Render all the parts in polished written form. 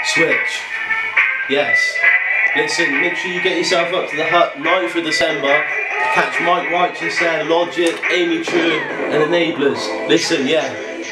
Switch. Yes. Listen, make sure you get yourself up to the hut 9th of December. Catch Mike Righteous there, Logic, Amy True, and Enablers. Listen, yeah.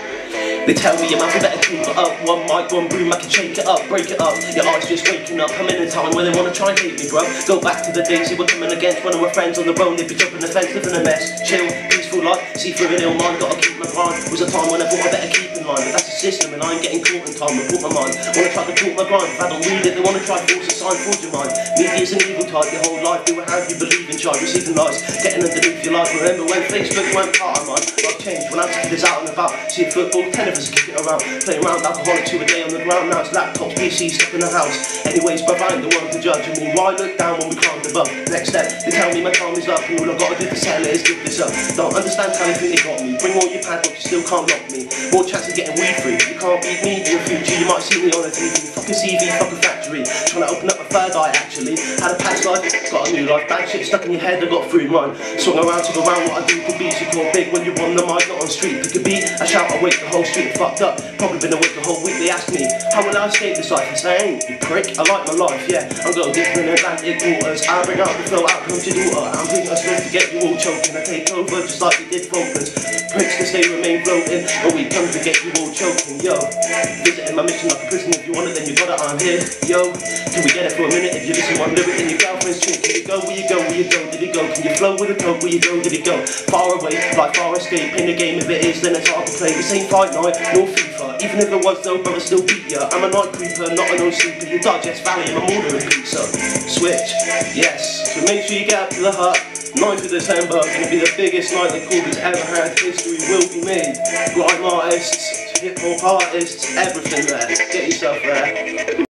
They tell me your mouth, you better keep it up. One mic, one broom, I can shake it up, break it up. Your eyes just waking up. I'm in a time where they wanna try and hate me, bro. Go back to the days you were coming against one of my friends on the road. They'd be jumping the fence, living a mess. Chill, peaceful life, see through an ill mind. Gotta keep my grind. Was a time when I thought I better keep in line, but that's the system, and I ain't getting caught in time. I put my mind. Wanna try to talk my grind. If I don't read it, they wanna try to force a sign, forge your mind. Media's an evil type. Your whole life, do how you believe in, child. Receiving lies, getting underneath your life. Remember when Facebook went part of mine? I've changed when I took this out and about. See a football, 10 of us kicking around. Playing around alcoholic 2 a day on the ground. Now it's laptops, PCs, stuff in the house. Anyways, but I ain't the one to judge. I mean, why look down when we climbed above? Next step, they tell me my time is up, and all I gotta do to sell it is give this up. Don't understand how you think they got me. Bring all your padlocks, you still can't lock me. More chance of getting weed free. You can't beat me in the future. You might see me on a TV. Fucking CV, fucking factory. Trying to open up my third eye actually. Had a past life, got a new life. Bad shit stuck in your head, I got through mine. Swung around, took around what I do to be. So called big when you're on the mic, not on street. Pick a beat, I shout, I wake the whole street fucked up. Probably been awake the whole week. They ask me, how will I escape this life? I say, I ain't, you prick. I like my life, yeah. I'm going deep in Atlantic waters. I bring out the flow, out comes your daughter. I'm thinking I supposed to get you all choking. I take over just like they did Falklands. Prince to stay remain floating. A week comes to get you all choking, yo. Visiting my mission like a prison. If you want it, then you got it, I'm here, yo. Can we get it for a minute? If you listen one lyric in your girlfriend's chin. Can you go, where you go, where you go, did it go? Can you flow with a coke, where you go, did it go? Far away, like far escape. In the game, if it is, then it's hard to play. This ain't Fight Night, nor FIFA. Even if it was though, brother, still beat ya. I'm a night creeper, not a no sleeper. You digest Valium, I'm ordering pizza. Switch, yes. So make sure you get up to the hut. 9th of December, gonna be the biggest night that Corby's ever had. History will be made. Grime artists, hip hop artists, everything there. Get yourself there.